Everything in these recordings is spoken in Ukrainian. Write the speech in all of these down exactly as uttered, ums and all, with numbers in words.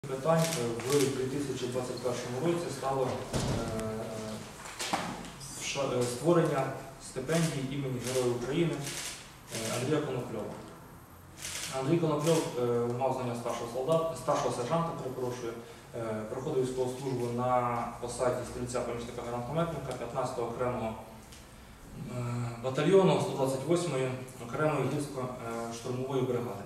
Питань в дві тисячі двадцять першому році стало створення стипендії імені Героя України Андрія Конопльова. Андрій Конопльов мав звання старшого солдата, старшого сержанта, перепрошую, проходив військову службу на посаді стрільця-помічника гранатометника п'ятнадцятого окремого батальйону сто двадцять восьмої окремої гірсько-штурмової бригади.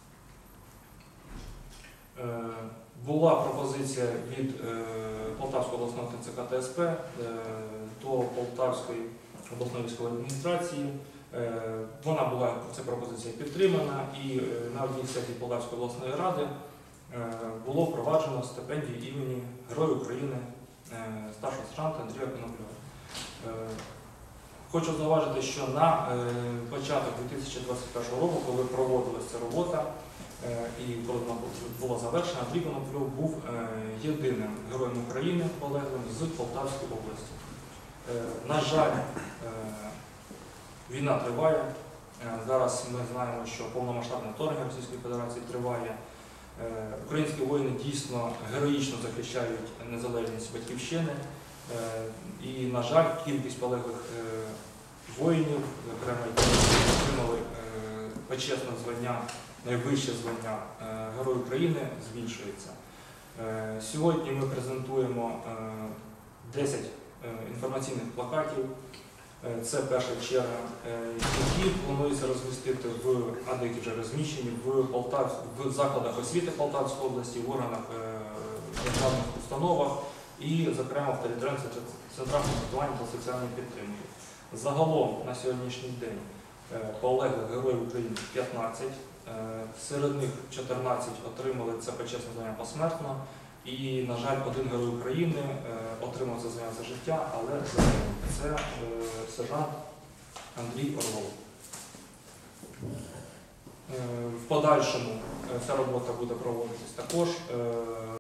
Була пропозиція від Полтавського обласного Т Ц К Та С П до Полтавської обласної військової адміністрації. Вона була, ця пропозиція підтримана, і на одній сесії Полтавської обласної ради було впроваджено стипендію імені Героя України старшого сержанта Андрія Конопльова. Хочу зауважити, що на початок дві тисячі двадцять першого року, коли проводилася ця робота і коли вона була завершена, Андрій Конопльов був єдиним героєм України полеглим з Полтавської області. На жаль, війна триває. Зараз ми знаємо, що повномасштабне вторгнення Російської Федерації триває. Українські воїни дійсно героїчно захищають незалежність Батьківщини. І, на жаль, кількість полеглих воїнів, зокрема, які отримали почесне звання, найвище звання Герой України, збільшується. Сьогодні ми презентуємо десять інформаційних плакатів. Це перша черга, які планується розмістити в, а деякі вже розміщені в, Полтав, в закладах освіти Полтавської області, в органах державних установах і, зокрема, в територіальних центрах комплектування та соціальної підтримки. Загалом на сьогоднішній день полеглих Героїв України п'ятнадцять, серед них чотирнадцять отримали це почесне звання посмертно, і, на жаль, один Герой України отримав це звання за життя, але загинув. Це сержант Андрій Орлов. В подальшому ця робота буде проводитись також.